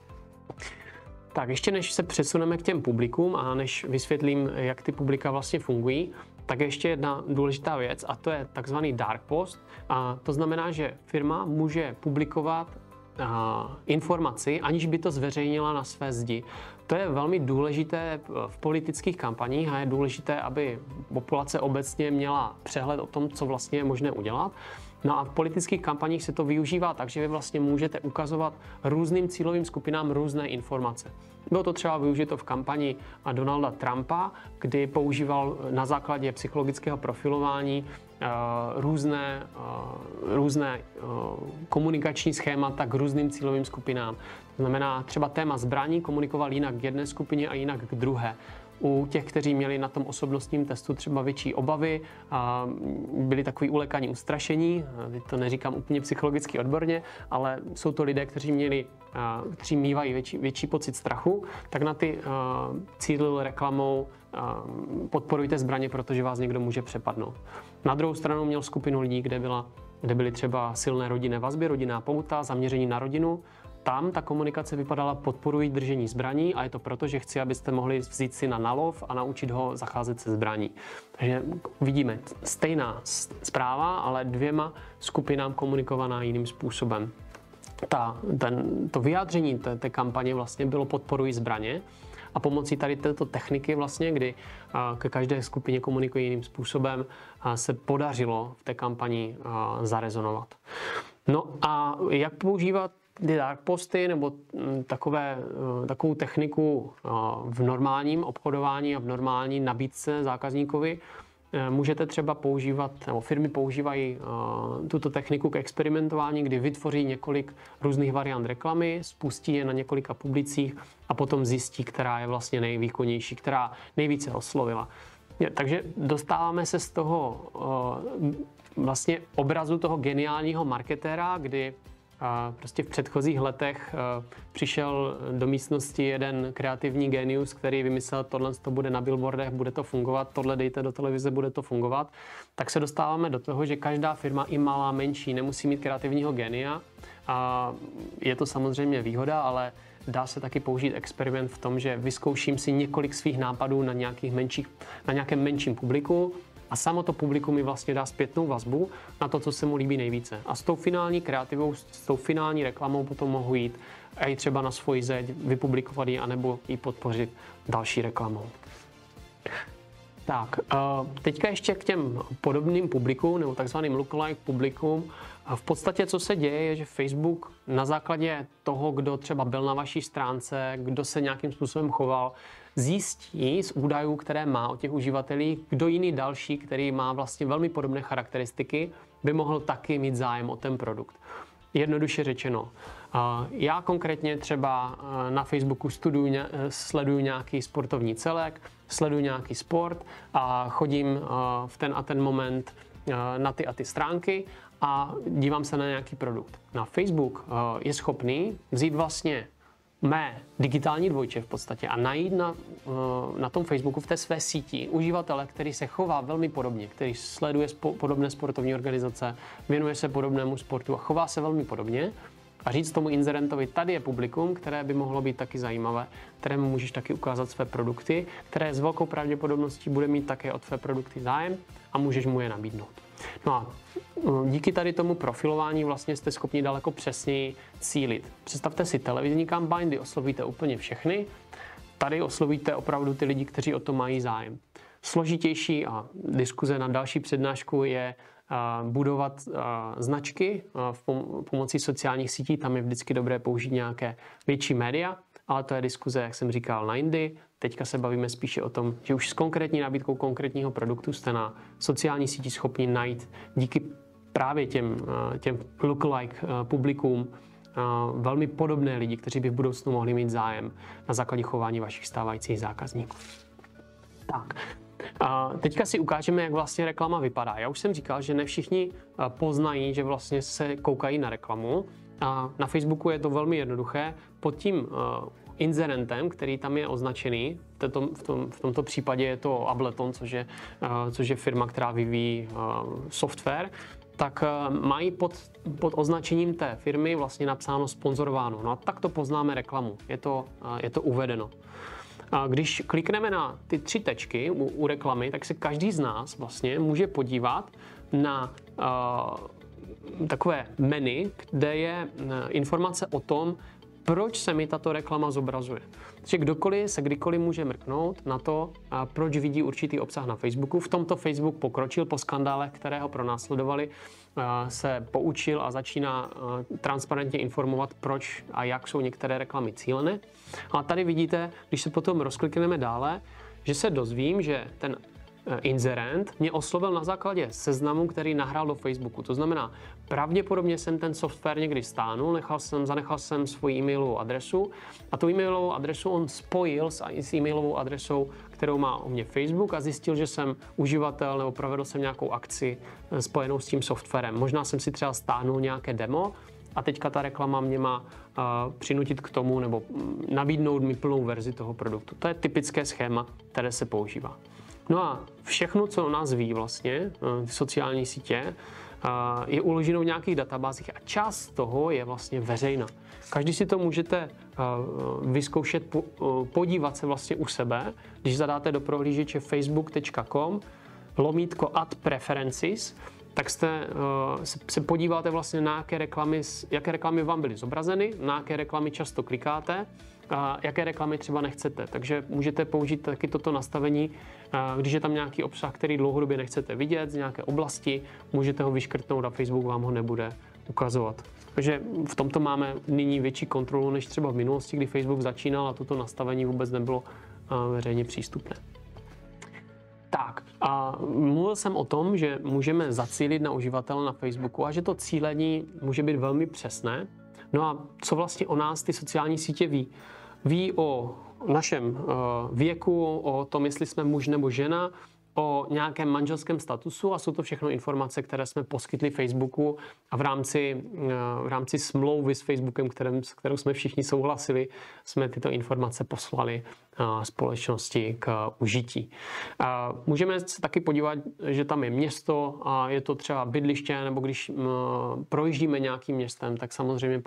Tak ještě než se přesuneme k těm publikům a než vysvětlím, jak ty publika vlastně fungují, tak ještě jedna důležitá věc a to je takzvaný dark post. A to znamená, že firma může publikovat informaci, aniž by to zveřejnila na své zdi. To je velmi důležité v politických kampaních a je důležité, aby populace obecně měla přehled o tom, co vlastně je možné udělat. No a v politických kampaních se to využívá tak, že vy vlastně můžete ukazovat různým cílovým skupinám různé informace. Bylo to třeba využito v kampani Donalda Trumpa, kdy používal na základě psychologického profilování různé komunikační schémata k různým cílovým skupinám. To znamená, třeba téma zbraní komunikoval jinak k jedné skupině a jinak k druhé. U těch, kteří měli na tom osobnostním testu třeba větší obavy, byli takový ulekaní, ustrašení, to neříkám úplně psychologicky odborně, ale jsou to lidé, kteří mívají větší pocit strachu, tak na ty cílil reklamou podporujte zbraně, protože vás někdo může přepadnout. Na druhou stranu měl skupinu lidí, kde byly třeba silné rodinné vazby, rodinná pouta, zaměření na rodinu. Tam ta komunikace vypadala podporují držení zbraní a je to proto, že chci, abyste mohli vzít si na lov a naučit ho zacházet se zbraní. Takže vidíme stejná zpráva, ale dvěma skupinám komunikovaná jiným způsobem. to vyjádření té kampaně vlastně bylo podporují zbraně. A pomocí tady této techniky vlastně, kdy ke každé skupině komunikuje jiným způsobem, se podařilo v té kampani zarezonovat. No a jak používat ty dark posty nebo takovou techniku v normálním obchodování a v normální nabídce zákazníkovi? Můžete třeba používat, nebo firmy používají tuto techniku k experimentování, kdy vytvoří několik různých variant reklamy, spustí je na několika publicích a potom zjistí, která je vlastně nejvýkonnější, která nejvíce oslovila. Takže dostáváme se z toho vlastně obrazu toho geniálního marketéra, kdy prostě v předchozích letech přišel do místnosti jeden kreativní genius, který vymyslel, tohle to bude na billboardech, bude to fungovat, tohle dejte do televize, bude to fungovat. Tak se dostáváme do toho, že každá firma, i malá, menší, nemusí mít kreativního genia. Je to samozřejmě výhoda, ale dá se taky použít experiment v tom, že vyzkouším si několik svých nápadů na nějakém menším publiku, a samo to publikum mi vlastně dá zpětnou vazbu na to, co se mu líbí nejvíce. A s tou finální kreativou, s tou finální reklamou potom mohu jít a i třeba na svoji zeď, vypublikovat ji, anebo ji podpořit další reklamou. Tak, teďka ještě k těm podobným publikům, nebo takzvaným lookalike publikům. V podstatě, co se děje, je, že Facebook na základě toho, kdo třeba byl na vaší stránce, kdo se nějakým způsobem choval, zjistí z údajů, které má o těch uživatelích, kdo jiný další, který má vlastně velmi podobné charakteristiky, by mohl taky mít zájem o ten produkt. Jednoduše řečeno, já konkrétně třeba na Facebooku sleduju nějaký sportovní celek, sleduju nějaký sport a chodím v ten a ten moment na ty a ty stránky a dívám se na nějaký produkt. Na Facebook je schopný vzít vlastně mé digitální dvojče v podstatě a najít na tom Facebooku v té své síti uživatele, který se chová velmi podobně, který sleduje podobné sportovní organizace, věnuje se podobnému sportu a chová se velmi podobně a říct tomu inzerentovi, tady je publikum, které by mohlo být taky zajímavé, kterému můžeš taky ukázat své produkty, které s velkou pravděpodobností bude mít také o tvé produkty zájem a můžeš mu je nabídnout. No a díky tady tomu profilování vlastně jste schopni daleko přesněji cílit. Představte si televizní kampaň, kdy oslovíte úplně všechny. Tady oslovíte opravdu ty lidi, kteří o to mají zájem. Složitější a diskuze na další přednášku je budovat značky pomocí sociálních sítí. Tam je vždycky dobré použít nějaké větší média, ale to je diskuze, jak jsem říkal, na jindy. Teďka se bavíme spíše o tom, že už s konkrétní nabídkou konkrétního produktu jste na sociální síti schopni najít díky právě těm lookalike publikům velmi podobné lidi, kteří by v budoucnu mohli mít zájem na základě chování vašich stávajících zákazníků. Tak. Teďka si ukážeme, jak vlastně reklama vypadá. Já už jsem říkal, že ne všichni poznají, že vlastně se koukají na reklamu. Na Facebooku je to velmi jednoduché. Pod tím inzerentem, který tam je označený, v tomto případě je to Ableton, což je firma, která vyvíjí software, tak mají pod označením té firmy vlastně napsáno sponzorováno. No a tak to poznáme reklamu. Je to uvedeno. Když klikneme na ty 3 tečky u reklamy, tak se každý z nás vlastně může podívat na takové menu, kde je informace o tom, proč se mi tato reklama zobrazuje. Takže kdokoliv se kdykoliv může mrknout na to, proč vidí určitý obsah na Facebooku. V tomto Facebook pokročil po skandálech, které ho pronásledovali, se poučil a začíná transparentně informovat, proč a jak jsou některé reklamy cílené. A tady vidíte, když se potom rozklikneme dále, že se dozvím, že ten inzerent mě oslovil na základě seznamu, který nahrál do Facebooku. To znamená, pravděpodobně jsem ten software někdy stáhnul, zanechal jsem svoji e-mailovou adresu a tu e-mailovou adresu on spojil s e-mailovou adresou, kterou má o mě Facebook a zjistil, že jsem uživatel nebo provedl jsem nějakou akci spojenou s tím softwarem. Možná jsem si třeba stáhnul nějaké demo a teďka ta reklama mě má přinutit k tomu nebo nabídnout mi plnou verzi toho produktu. To je typické schéma, které se používá. No a všechno, co o nás ví vlastně, sociální sítě, je uloženo v nějakých databázích a část toho je vlastně veřejná. Každý si to můžete vyzkoušet, podívat se vlastně u sebe, když zadáte do prohlížeče facebook.com /ad preferences, tak se podíváte vlastně na jaké reklamy vám byly zobrazeny, na jaké reklamy často klikáte, a jaké reklamy třeba nechcete. Takže můžete použít taky toto nastavení, když je tam nějaký obsah, který dlouhodobě nechcete vidět z nějaké oblasti, můžete ho vyškrtnout a Facebook vám ho nebude ukazovat. Takže v tomto máme nyní větší kontrolu než třeba v minulosti, kdy Facebook začínal a toto nastavení vůbec nebylo veřejně přístupné. Tak, a mluvil jsem o tom, že můžeme zacílit na uživatele na Facebooku a že to cílení může být velmi přesné. No a co vlastně o nás ty sociální sítě ví? Ví o našem věku, o tom, jestli jsme muž nebo žena, o nějakém manželském statusu a jsou to všechno informace, které jsme poskytli Facebooku a v rámci smlouvy s Facebookem, s kterou jsme všichni souhlasili, jsme tyto informace poslali společnosti k užití. Můžeme se taky podívat, že tam je město a je to třeba bydliště, nebo když projíždíme nějakým městem, tak samozřejmě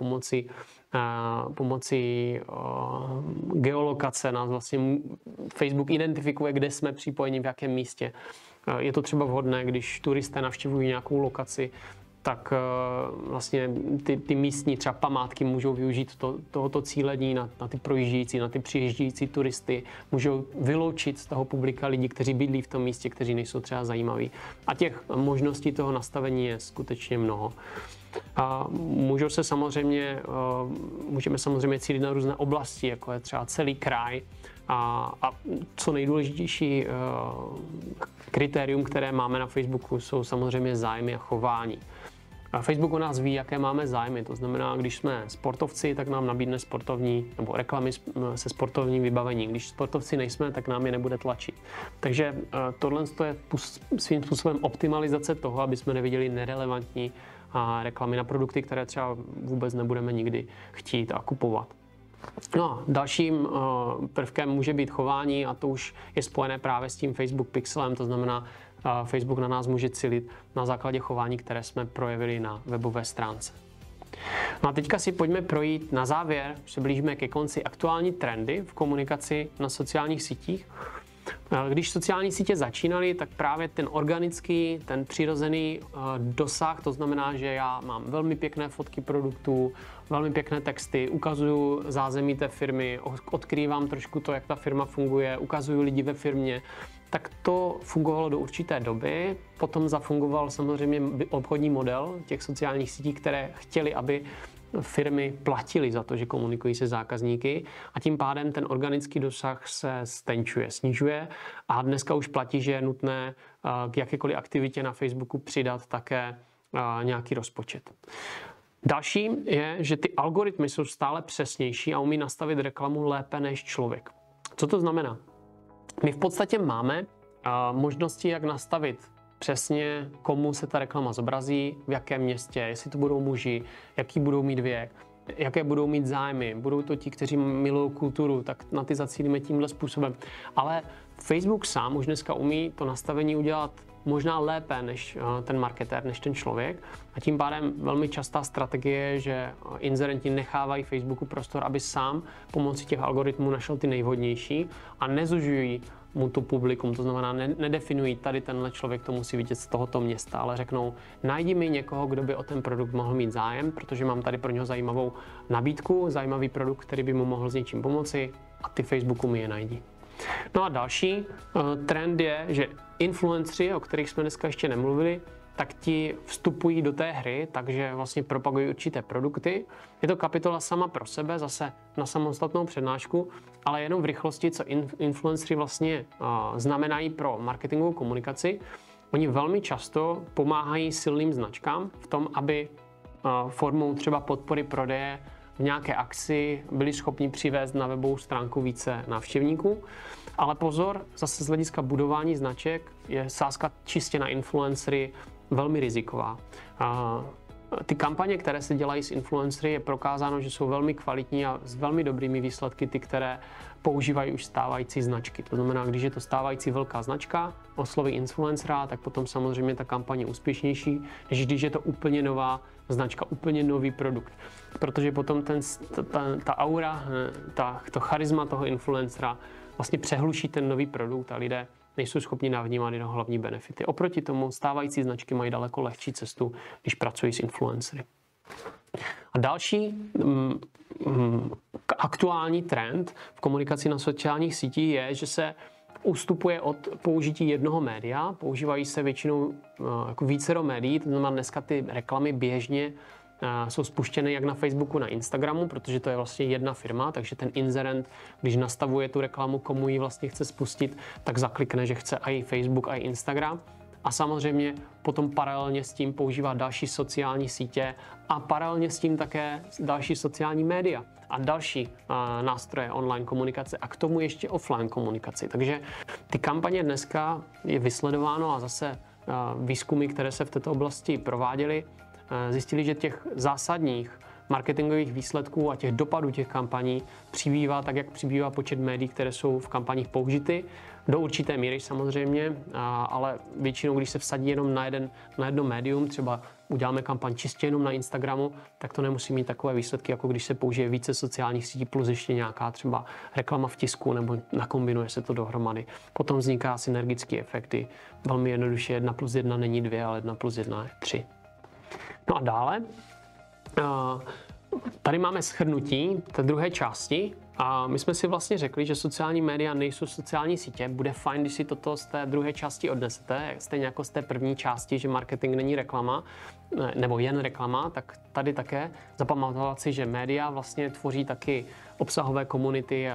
pomocí geolokace nás vlastně Facebook identifikuje, kde jsme připojeni, v jakém místě. Je to třeba vhodné, když turisté navštěvují nějakou lokaci, tak vlastně ty místní třeba památky můžou využít tohoto cílení na ty projíždějící, na ty přijíždějící turisty, můžou vyloučit z toho publika lidi, kteří bydlí v tom místě, kteří nejsou třeba zajímaví. A těch možností toho nastavení je skutečně mnoho. A můžeme samozřejmě cílit na různé oblasti, jako je třeba celý kraj. A co nejdůležitější kritérium, které máme na Facebooku, jsou samozřejmě zájmy a chování. Facebook o nás ví, jaké máme zájmy, to znamená, když jsme sportovci, tak nám nabídne sportovní nebo reklamy se sportovním vybavením. Když sportovci nejsme, tak nám je nebude tlačit. Takže tohle je svým způsobem optimalizace toho, aby jsme neviděli nerelevantní reklamy na produkty, které třeba vůbec nebudeme nikdy chtít a kupovat. No a dalším prvkem může být chování a to už je spojené právě s tím Facebook Pixelem, to znamená, Facebook na nás může cílit na základě chování, které jsme projevili na webové stránce. No a teďka si pojďme projít na závěr, se blížíme ke konci, aktuální trendy v komunikaci na sociálních sítích. Když sociální sítě začínaly, tak právě ten organický, ten přirozený dosah, to znamená, že já mám velmi pěkné fotky produktů, velmi pěkné texty, ukazuju zázemí té firmy, odkrývám trošku to, jak ta firma funguje, ukazuju lidi ve firmě, tak to fungovalo do určité doby. Potom zafungoval samozřejmě obchodní model těch sociálních sítí, které chtěli, aby firmy platily za to, že komunikují se zákazníky a tím pádem ten organický dosah se stenčuje, snižuje a dneska už platí, že je nutné k jakékoliv aktivitě na Facebooku přidat také nějaký rozpočet. Další je, že ty algoritmy jsou stále přesnější a umí nastavit reklamu lépe než člověk. Co to znamená? My v podstatě máme možnosti, jak nastavit přesně, komu se ta reklama zobrazí, v jakém městě, jestli to budou muži, jaký budou mít věk, jaké budou mít zájmy. Budou to ti, kteří milují kulturu, tak na ty zacílíme tímhle způsobem. Ale Facebook sám už dneska umí to nastavení udělat možná lépe než ten marketér, než ten člověk. A tím pádem velmi častá strategie je, že inzerenti nechávají Facebooku prostor, aby sám pomocí těch algoritmů našel ty nejvhodnější a nezužují mu to publikum, to znamená nedefinují, tady tenhle člověk to musí vidět z tohoto města, ale řeknou, najdi mi někoho, kdo by o ten produkt mohl mít zájem, protože mám tady pro něho zajímavou nabídku, zajímavý produkt, který by mu mohl s něčím pomoci a ty Facebooku mi je najdi. No a další trend je, že influenceri, o kterých jsme dneska ještě nemluvili, tak ti vstupují do té hry, takže vlastně propagují určité produkty. Je to kapitola sama pro sebe, zase na samostatnou přednášku, ale jenom v rychlosti, co influenceri vlastně znamenají pro marketingovou komunikaci. Oni velmi často pomáhají silným značkám v tom, aby formou třeba podpory prodeje v nějaké akci byli schopni přivést na webovou stránku více návštěvníků. Ale pozor, zase z hlediska budování značek je sázka čistě na influencery velmi riziková. Ty kampaně, které se dělají s influencery, je prokázáno, že jsou velmi kvalitní a s velmi dobrými výsledky ty, které používají už stávající značky. To znamená, když je to stávající velká značka, osloví influencera, tak potom samozřejmě ta kampaně je úspěšnější, než když je to úplně nová značka, úplně nový produkt. Protože potom ta aura, to charisma toho influencera vlastně přehluší ten nový produkt a lidé nejsou schopni navnímat jeho hlavní benefity. Oproti tomu stávající značky mají daleko lehčí cestu, když pracují s influencery. A další aktuální trend v komunikaci na sociálních sítích je, že se ustupuje od použití jednoho média, používají se většinou jako vícero médií, to znamená dneska ty reklamy běžně jsou spuštěny jak na Facebooku, na Instagramu, protože to je vlastně jedna firma, takže ten inzerent, když nastavuje tu reklamu, komu ji vlastně chce spustit, tak zaklikne, že chce i Facebook, i Instagram. A samozřejmě potom paralelně s tím používá další sociální sítě a paralelně s tím také další sociální média a další nástroje online komunikace a k tomu ještě offline komunikaci. Takže ty kampaně dneska je vysledováno a zase výzkumy, které se v této oblasti prováděly, zjistili, že těch zásadních marketingových výsledků a těch dopadů těch kampaní přibývá tak, jak přibývá počet médií, které jsou v kampaních použity. Do určité míry samozřejmě, ale většinou, když se vsadí jenom na jedno médium, třeba uděláme kampaň čistě jenom na Instagramu, tak to nemusí mít takové výsledky, jako když se použije více sociálních sítí plus ještě nějaká třeba reklama v tisku nebo nakombinuje se to dohromady. Potom vzniká synergický efekty. Velmi jednoduše 1 + 1 není 2, ale 1 + 1 je 3. No a dále, tady máme shrnutí té druhé části a my jsme si vlastně řekli, že sociální média nejsou sociální sítě. Bude fajn, když si toto z té druhé části odnesete, stejně jako z té první části, že marketing není reklama, nebo jen reklama, tak tady také zapamatovat si, že média vlastně tvoří taky obsahové komunity a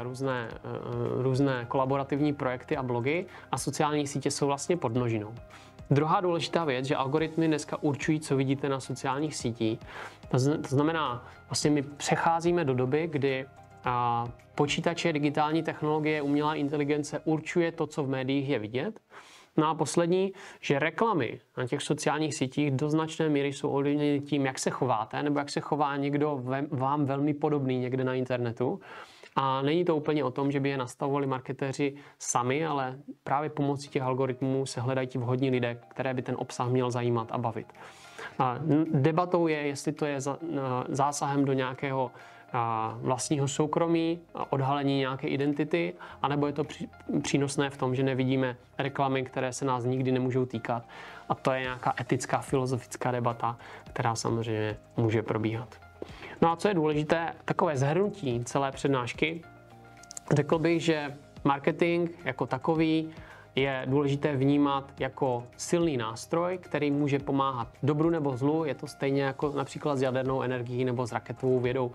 různé kolaborativní projekty a blogy a sociální sítě jsou vlastně podmnožinou. Druhá důležitá věc, že algoritmy dneska určují, co vidíte na sociálních sítích. To znamená, vlastně my přecházíme do doby, kdy počítače, digitální technologie, umělá inteligence určuje to, co v médiích je vidět. No a poslední, že reklamy na těch sociálních sítích do značné míry jsou ovlivněny tím, jak se chováte, nebo jak se chová někdo vám velmi podobný někde na internetu. A není to úplně o tom, že by je nastavovali marketéři sami, ale právě pomocí těch algoritmů se hledají ti vhodní lidé, které by ten obsah měl zajímat a bavit. A debatou je, jestli to je zásahem do nějakého vlastního soukromí, odhalení nějaké identity, anebo je to přínosné v tom, že nevidíme reklamy, které se nás nikdy nemůžou týkat. A to je nějaká etická, filozofická debata, která samozřejmě může probíhat. No a co je důležité, takové shrnutí celé přednášky, řekl bych, že marketing jako takový je důležité vnímat jako silný nástroj, který může pomáhat dobru nebo zlu. Je to stejně jako například s jadernou energií nebo s raketovou vědou.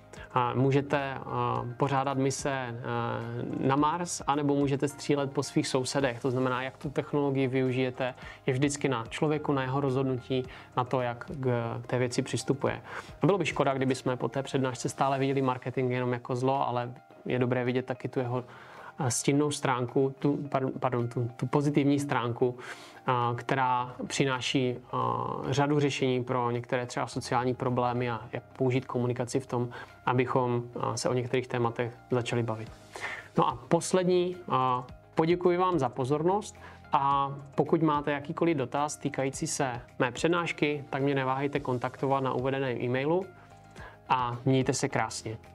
Můžete pořádat mise na Mars, anebo můžete střílet po svých sousedech. To znamená, jak tu technologii využijete, je vždycky na člověku, na jeho rozhodnutí, na to, jak k té věci přistupuje. Bylo by škoda, kdyby jsme po té přednášce stále viděli marketing jenom jako zlo, ale je dobré vidět taky tu jeho stinnou stránku, tu pozitivní stránku, která přináší řadu řešení pro některé třeba sociální problémy a jak použít komunikaci v tom, abychom se o některých tématech začali bavit. No a poslední, poděkuji vám za pozornost a pokud máte jakýkoliv dotaz týkající se mé přednášky, tak mě neváhejte kontaktovat na uvedeném e-mailu a mějte se krásně.